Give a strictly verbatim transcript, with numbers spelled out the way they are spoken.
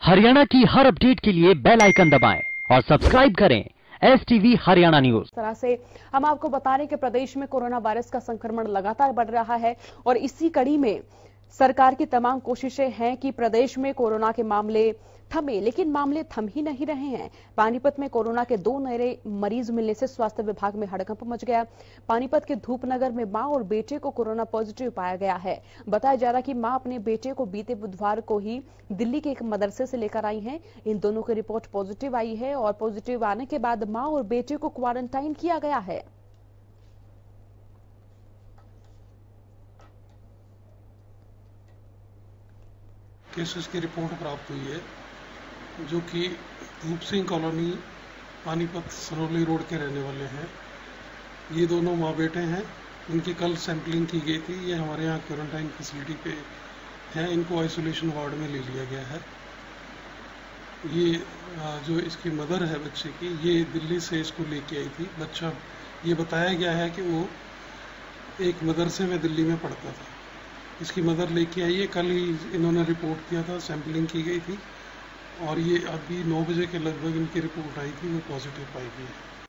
हरियाणा की हर अपडेट के लिए बेल आइकन दबाएं और सब्सक्राइब करें एस टीवी हरियाणा न्यूज। इस तरह से हम आपको बता रहे हैं कि प्रदेश में कोरोना वायरस का संक्रमण लगातार बढ़ रहा है और इसी कड़ी में सरकार की तमाम कोशिशें हैं कि प्रदेश में कोरोना के मामले थमे, लेकिन मामले थम ही नहीं रहे हैं। पानीपत में कोरोना के दो नए मरीज मिलने से स्वास्थ्य विभाग में हड़कंप मच गया। पानीपत के धूपनगर में मां और बेटे को कोरोना पॉजिटिव पाया गया है। बताया जा रहा है कि मां अपने बेटे को बीते बुधवार को ही दिल्ली के एक मदरसे से लेकर आई हैं। इन दोनों की रिपोर्ट पॉजिटिव आई है और पॉजिटिव आने के बाद मां और बेटे को क्वारंटाइन किया गया है। केसेस की रिपोर्ट प्राप्त हुई है जो कि धूप सिंह कॉलोनी पानीपत सरोली रोड के रहने वाले हैं। ये दोनों माँ बेटे हैं। इनकी कल सैंपलिंग की गई थी। ये हमारे यहाँ क्वारंटाइन फैसिलिटी पे हैं। इनको आइसोलेशन वार्ड में ले लिया गया है। ये जो इसकी मदर है बच्चे की, ये दिल्ली से इसको लेके आई थी। बच्चा ये बताया गया है कि वो एक मदरसे में दिल्ली में पढ़ता था। इसकी मदर लेके आई है। कल ही इन्होंने रिपोर्ट किया था, सैंपलिंग की गई थी और ये अभी नौ बजे के लगभग इनकी रिपोर्ट आई थी, वो पॉजिटिव पाई गई है।